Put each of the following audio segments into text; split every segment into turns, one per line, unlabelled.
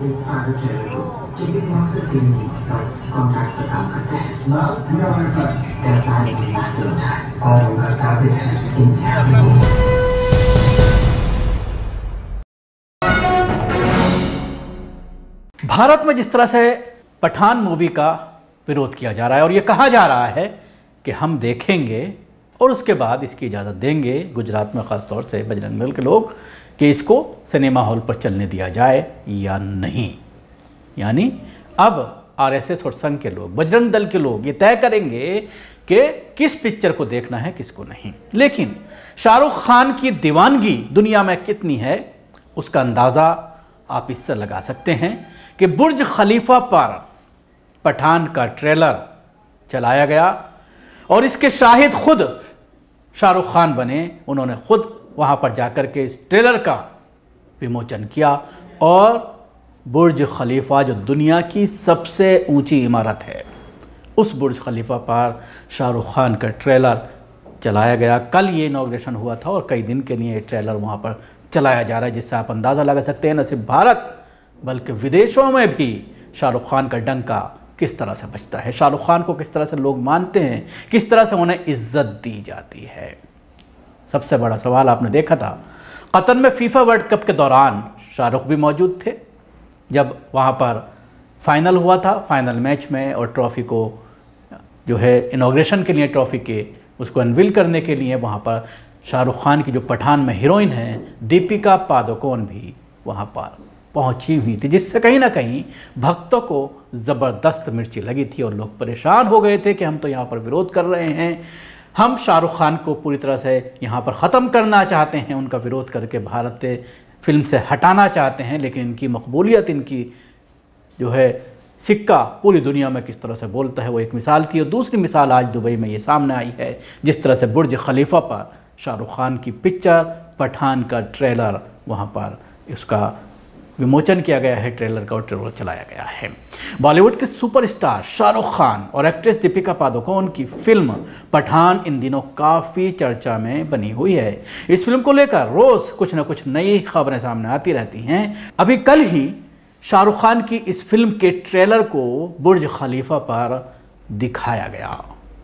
एक private trailer को जो किसी मकसद के लिए नहीं, बस कॉन्ट्रैक्ट पर काम करता है। तेरा प्लान एक मैसिव होता है और उनका टारगेट है इंडिया।
भारत में जिस तरह से पठान मूवी का विरोध किया जा रहा है और ये कहा जा रहा है कि हम देखेंगे और उसके बाद इसकी इजाज़त देंगे, गुजरात में ख़ास तौर से बजरंग दल के लोग, कि इसको सिनेमा हॉल पर चलने दिया जाए या नहीं। यानी अब आरएसएस और संघ के लोग, बजरंग दल के लोग ये तय करेंगे कि किस पिक्चर को देखना है, किसको नहीं। लेकिन शाहरुख खान की दीवानगी दुनिया में कितनी है उसका अंदाज़ा आप इससे लगा सकते हैं कि बुर्ज खलीफा पर पठान का ट्रेलर चलाया गया और इसके शाहिद खुद शाहरुख खान बने। उन्होंने खुद वहां पर जाकर के इस ट्रेलर का विमोचन किया और बुर्ज खलीफा जो दुनिया की सबसे ऊंची इमारत है, उस बुर्ज खलीफा पर शाहरुख खान का ट्रेलर चलाया गया। कल ये इनॉग्रेशन हुआ था और कई दिन के लिए ये ट्रेलर वहाँ पर चलाया जा रहा है, जिससे आप अंदाज़ा लगा सकते हैं न सिर्फ भारत बल्कि विदेशों में भी शाहरुख खान का डंका किस तरह से बजता है, शाहरुख खान को किस तरह से लोग मानते हैं, किस तरह से उन्हें इज्जत दी जाती है। सबसे बड़ा सवाल आपने देखा था कतर में फीफा वर्ल्ड कप के दौरान शाहरुख भी मौजूद थे जब वहाँ पर फाइनल हुआ था। फाइनल मैच में और ट्रॉफ़ी को जो है इनॉग्रेशन के लिए, ट्रॉफ़ी के उसको अनवील करने के लिए वहाँ पर शाहरुख खान की जो पठान में हीरोइन है दीपिका पादुकोण भी वहाँ पर पहुँची हुई थी, जिससे कहीं ना कहीं भक्तों को ज़बरदस्त मिर्ची लगी थी और लोग परेशान हो गए थे कि हम तो यहाँ पर विरोध कर रहे हैं, हम शाहरुख खान को पूरी तरह से यहाँ पर ख़त्म करना चाहते हैं, उनका विरोध करके भारत फिल्म से हटाना चाहते हैं। लेकिन इनकी मकबूलियत, इनकी जो है सिक्का पूरी दुनिया में किस तरह से बोलता है वो एक मिसाल थी। और दूसरी मिसाल आज दुबई में ये सामने आई है, जिस तरह से बुर्ज खलीफा पर शाहरुख खान की पिक्चर पठान का ट्रेलर वहाँ पर उसका विमोचन किया गया है, ट्रेलर का, और ट्रेलर चलाया गया है। बॉलीवुड के सुपरस्टार शाहरुख खान और एक्ट्रेस दीपिका पादुकोण की फिल्म पठान इन दिनों काफ़ी चर्चा में बनी हुई है। इस फिल्म को लेकर रोज़ कुछ ना कुछ नई खबरें सामने आती रहती हैं। अभी कल ही शाहरुख खान की इस फिल्म के ट्रेलर को बुर्ज खलीफा पर दिखाया गया,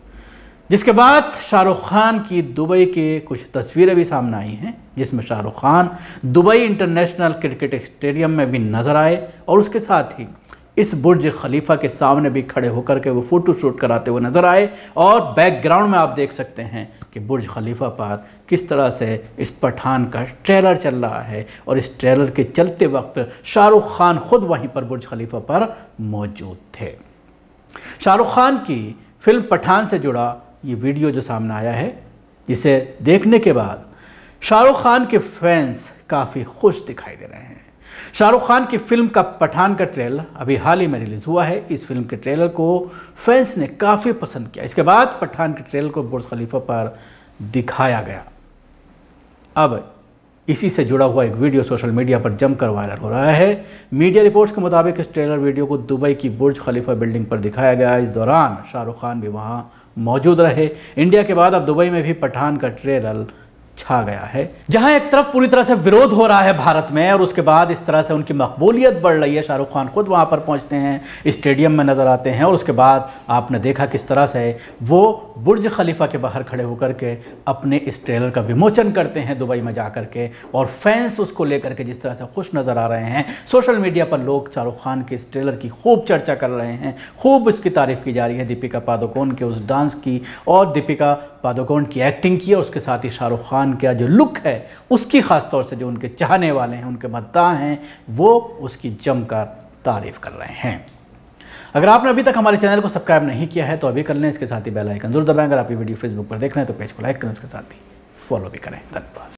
जिसके बाद शाहरुख खान की दुबई के कुछ तस्वीरें भी सामने आई हैं, जिसमें Shahrukh Khan Dubai international cricket stadium में भी नजर आए और उसके साथ ही इस बुर्ज खलीफा के सामने भी खड़े होकर के वो फ़ोटो शूट कराते हुए नजर आए। और बैकग्राउंड में आप देख सकते हैं कि बुर्ज खलीफा पर किस तरह से इस पठान का ट्रेलर चल रहा है और इस ट्रेलर के चलते वक्त शाहरुख खान खुद वहीं पर बुर्ज खलीफा पर मौजूद थे। शाहरुख खान की फिल्म पठान से जुड़ा ये वीडियो जो सामने आया है, जिसे देखने के बाद शाहरुख खान के फैंस काफ़ी खुश दिखाई दे रहे हैं। शाहरुख खान की फिल्म का पठान का ट्रेलर अभी हाल ही में रिलीज़ हुआ है। इस फिल्म के ट्रेलर को फैंस ने काफ़ी पसंद किया। इसके बाद पठान के ट्रेलर को बुर्ज खलीफा पर दिखाया गया। अब इसी से जुड़ा हुआ एक वीडियो सोशल मीडिया पर जमकर वायरल हो रहा है। मीडिया रिपोर्ट्स के मुताबिक इस ट्रेलर वीडियो को दुबई की बुर्ज खलीफा बिल्डिंग पर दिखाया गया। इस दौरान शाहरुख खान भी वहां मौजूद रहे। इंडिया के बाद अब दुबई में भी पठान का ट्रेलर छा गया है, जहां एक तरफ पूरी तरह से विरोध हो रहा है भारत में और उसके बाद इस तरह से उनकी मकबूलियत बढ़ रही है। शाहरुख खान खुद वहां पर पहुंचते हैं, स्टेडियम में नजर आते हैं और उसके बाद आपने देखा किस तरह से वो बुर्ज खलीफा के बाहर खड़े होकर के अपने इस ट्रेलर का विमोचन करते हैं दुबई में जाकर के, और फैंस उसको लेकर के जिस तरह से खुश नज़र आ रहे हैं। सोशल मीडिया पर लोग शाहरुख खान के इस ट्रेलर की खूब चर्चा कर रहे हैं, खूब इसकी तारीफ़ की जा रही है, दीपिका पादुकोण के उस डांस की और दीपिका पादुकोण की एक्टिंग की, और उसके साथ ही शाहरुख खान का जो लुक है उसकी, खास तौर से जो उनके चाहने वाले हैं, उनके मद्दाह हैं, वो उसकी जमकर तारीफ कर रहे हैं। अगर आपने अभी तक हमारे चैनल को सब्सक्राइब नहीं किया है तो अभी कर लें, इसके साथ ही बेल आइकन जरूर दबाएं। अगर आप ये वीडियो फेसबुक पर देख रहे हैं तो पेज को लाइक करें, उसके साथ ही फॉलो भी करें। धन्यवाद।